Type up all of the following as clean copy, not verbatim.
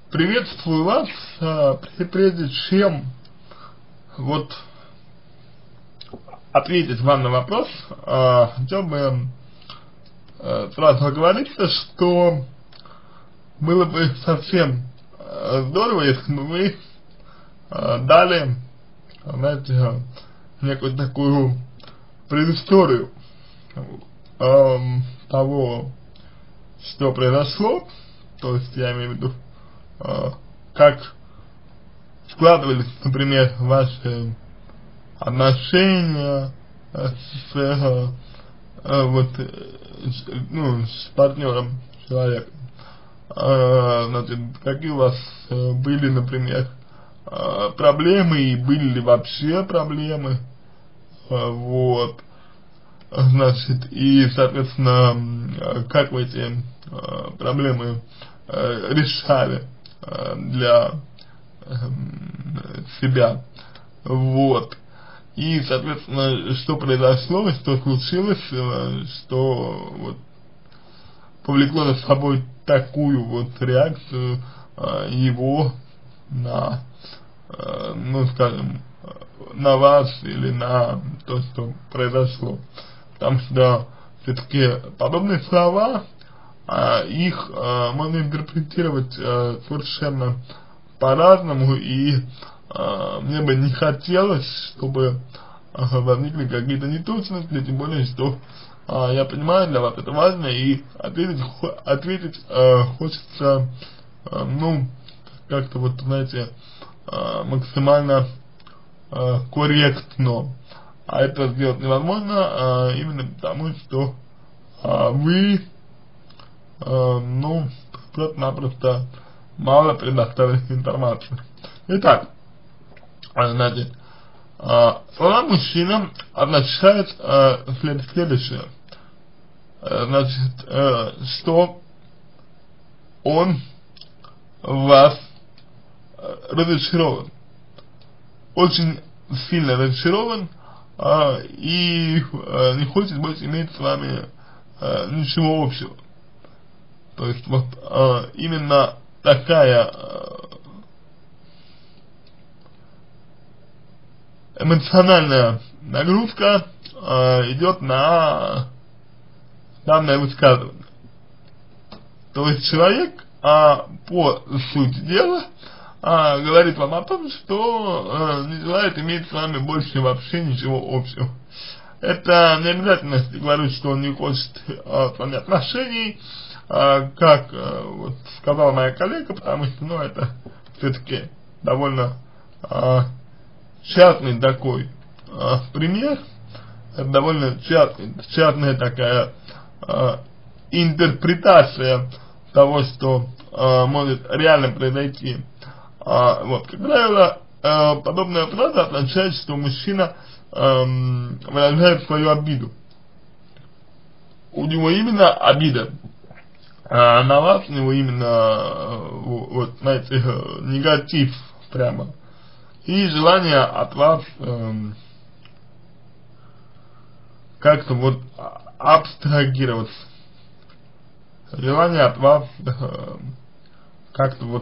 Приветствую вас. Прежде чем вот ответить вам на вопрос, хотел бы сразу оговориться, что было бы совсем здорово, если бы вы дали, знаете, некую такую предысторию того, что произошло, то есть я имею в виду, как складывались, например, ваши отношения с партнером, человеком, значит, какие у вас были, например, проблемы и были ли вообще проблемы, вот, значит, и, соответственно, как вы эти проблемы решали для себя, вот, и, соответственно, что произошло, что случилось, что вот повлекло за собой такую вот реакцию его на, ну, скажем, на вас или на то, что произошло, потому что все-таки подобные слова, их можно интерпретировать совершенно по-разному, и мне бы не хотелось, чтобы возникли какие-то неточности, тем более, что я понимаю, для вас это важно, и ответить хочется, ну, как-то вот, знаете, максимально корректно, а это сделать невозможно, именно потому, что вы, ну, просто-напросто мало предоставили информации. Итак, значит, слова мужчина означает следующее, значит, что он в вас разочарован, очень сильно разочарован и не хочет больше иметь с вами ничего общего. То есть вот именно такая эмоциональная нагрузка идет на данное высказывание. То есть человек по сути дела говорит вам о том, что не желает иметь с вами больше вообще ничего общего. Это не обязательно, если говорит, что он не хочет с вами отношений, как вот сказала моя коллега, потому что, ну, это все-таки довольно частный такой пример, это довольно частная такая интерпретация того, что может реально произойти. Вот, как правило, подобная фраза означает, что мужчина выражает свою обиду. У него именно обида на вас, у него именно, вот, знаете, негатив прямо. И желание от вас как-то вот абстрагироваться. Желание от вас как-то вот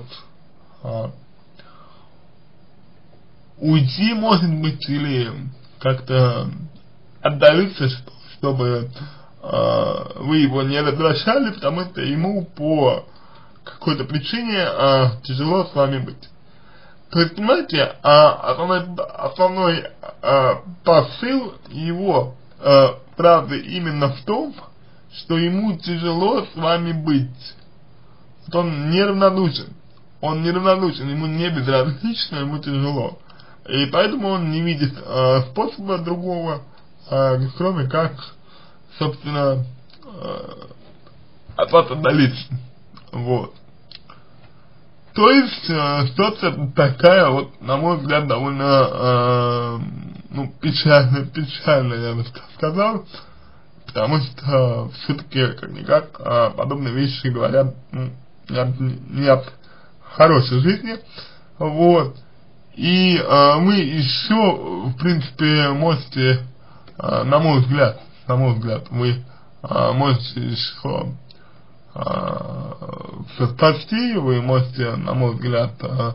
уйти, может быть, или как-то отдалиться, чтобы вы его не возвращали, потому что ему по какой-то причине тяжело с вами быть. То есть, понимаете, основной посыл его правды именно в том, что ему тяжело с вами быть. Вот он неравнодушен, ему не безразлично, ему тяжело. И поэтому он не видит способа другого, кроме как, собственно, от вас отдалиться. Вот. То есть, ситуация такая, вот, на мой взгляд, довольно, ну, печальная, я бы сказал, потому что, все-таки, как-никак, подобные вещи говорят, ну, не от хорошей жизни, вот, и вы еще, в принципе, можете, на мой взгляд, вы можете еще спасти, вы можете, на мой взгляд,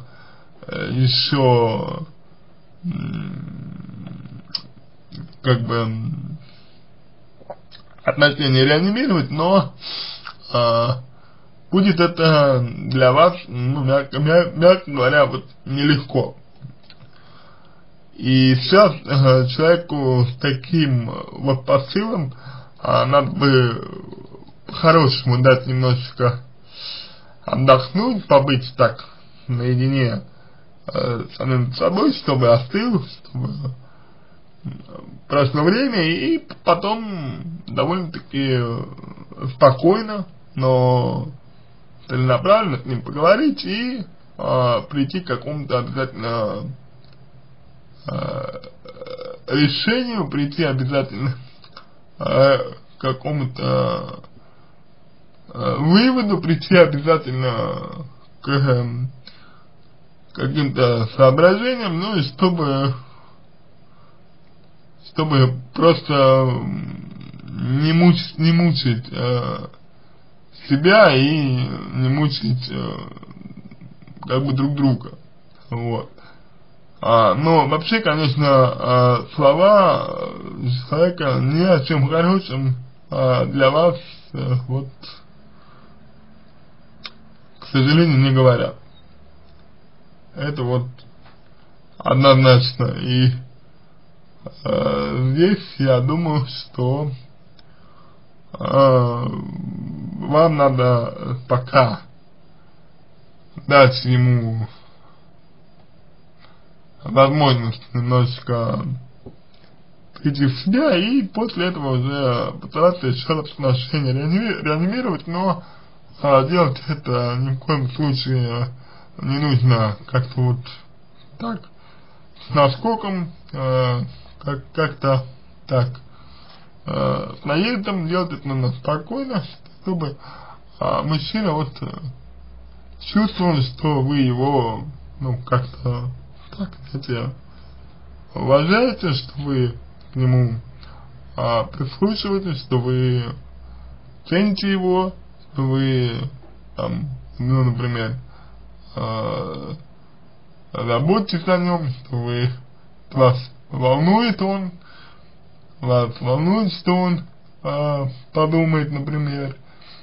еще как бы отношения реанимировать, но будет это для вас, ну, мягко говоря, вот нелегко. И сейчас человеку с таким вот посылом надо бы по-хорошему дать немножечко отдохнуть, побыть так наедине с самим собой, чтобы остыл, чтобы прошло время, и потом довольно-таки спокойно, но целенаправленно с ним поговорить и прийти к какому-то обязательно решению, прийти обязательно к какому-то выводу, прийти обязательно к каким-то соображениям, ну и чтобы просто не мучить себя и не мучить как бы друг друга, вот. Но вообще, конечно, слова человека ни о чем хорошем для вас, вот, к сожалению, не говорят. Это вот однозначно. И здесь я думаю, что вам надо пока дать ему возможность немножечко прийти в себя и после этого уже постараться еще раз отношения реанимировать, но делать это ни в коем случае не нужно как-то вот так с наскоком, как-то так с наездом, делать это надо спокойно, чтобы мужчина вот чувствовал, что вы его, ну, как-то так, знаете, уважаете, что вы к нему прислушиваетесь, что вы цените его, что вы там, ну, например, заботитесь о нем, что вас волнует, что он подумает, например,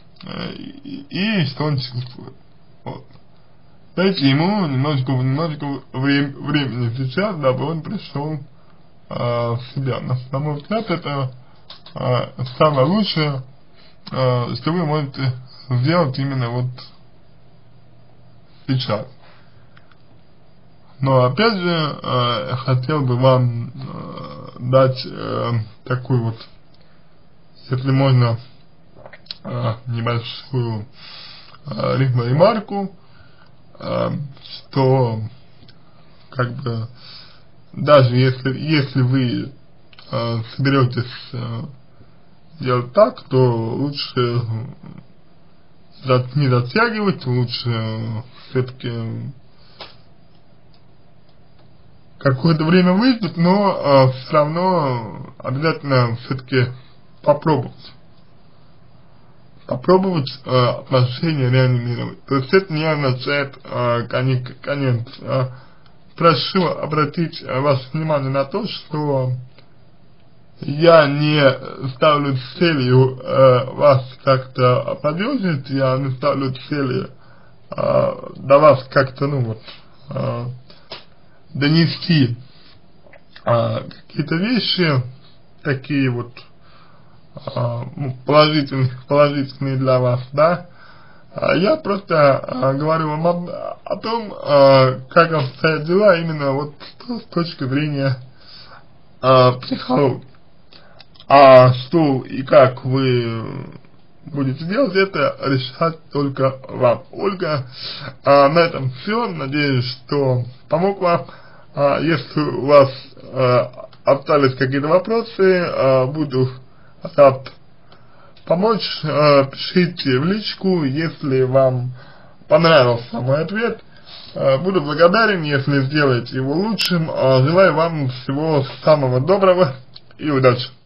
и что он чувствует. Вот. Дайте ему немножко времени сейчас, дабы он пришел в себя. На мой взгляд, это самое лучшее, что вы можете сделать именно вот сейчас. Но опять же, хотел бы вам дать такую вот, если можно, небольшую ремарку, что как бы даже если вы соберетесь делать так, то лучше не затягивать, лучше все-таки какое-то время выждать, но все равно обязательно все-таки попробовать отношения реанимировать. То есть это не означает конец. Прошу обратить ваше внимание на то, что я не ставлю целью вас как-то поддерживать, я не ставлю целью до вас как-то, ну вот, донести какие-то вещи, такие вот положительные для вас, да. Я просто говорю вам о том, как обстоят дела именно вот с точки зрения психологии. А что и как вы будете делать, это решать только вам. Ольга, на этом все. Надеюсь, что помог вам. Если у вас остались какие-то вопросы, буду рад помочь. Пишите в личку, если вам понравился мой ответ. Буду благодарен, если сделаете его лучшим. Желаю вам всего самого доброго и удачи.